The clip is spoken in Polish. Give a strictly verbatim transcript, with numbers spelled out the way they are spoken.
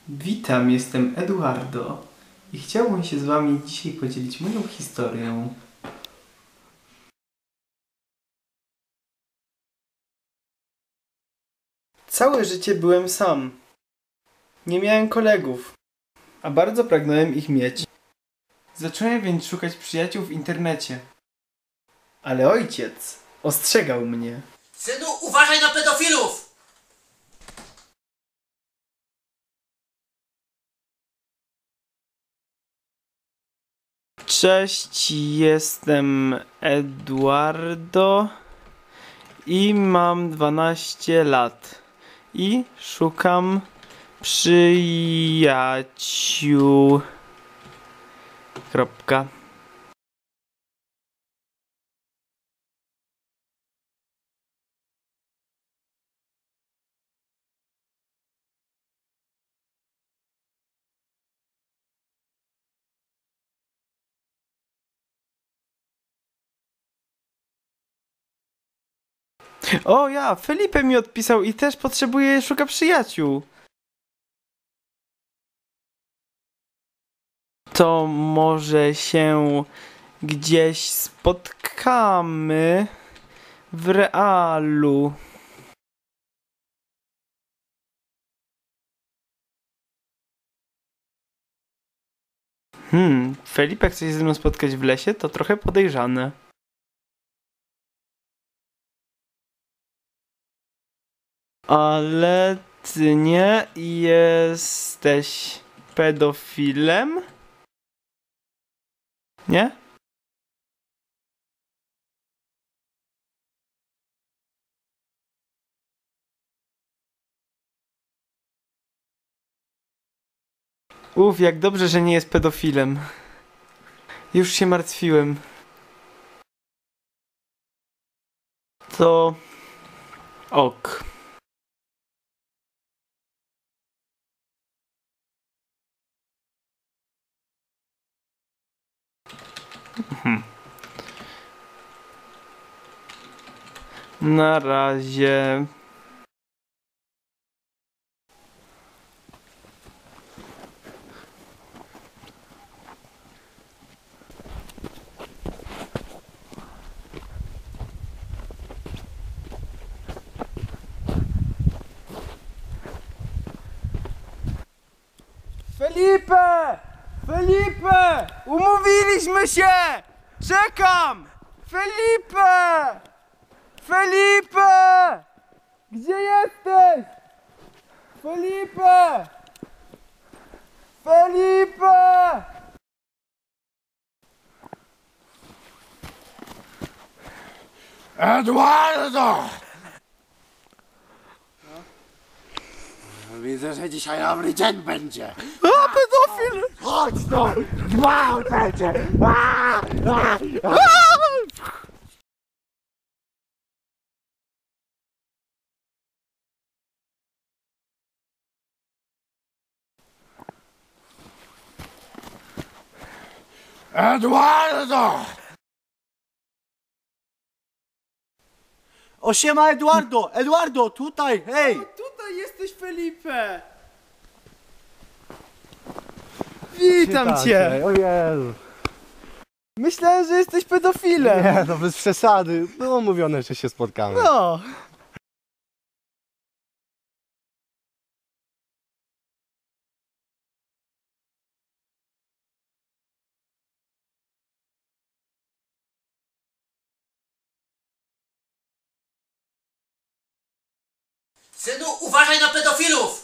Witam, jestem Eduardo i chciałbym się z wami dzisiaj podzielić moją historią. Całe życie byłem sam. Nie miałem kolegów, a bardzo pragnąłem ich mieć. Zacząłem więc szukać przyjaciół w internecie. Ale ojciec ostrzegał mnie. Synu, uważaj na pedofilów! Cześć, jestem Eduardo i mam dwanaście lat i szukam przyjaciół. Kropka. O ja, Felipe mi odpisał i też potrzebuje, szuka przyjaciół. To może się gdzieś spotkamy w realu. Hmm, Felipe chce się ze mną spotkać w lesie? To trochę podejrzane. Ale ty nie jesteś pedofilem? Nie? Uf, jak dobrze, że nie jest pedofilem. Już się martwiłem. To... ok. Mhm. Na razie. Felipe! Felipe! Umówiliśmy się! Czekam! Felipe! Felipe! Gdzie jesteś? Felipe! Felipe! Eduardo! Widzę, że dzisiaj dobry dzień będzie. A, pedofil! Chodź tu! Gwałcę cię! A, a, a. Eduardo! O, siema Eduardo! Eduardo, tutaj, hej! O, tutaj jesteś, Felipe! Witam cię! O Jezu! Myślałem, że jesteś pedofilem! Nie, no bez przesady. Było mówione, że się spotkamy. No! Synu, uważaj na pedofilów!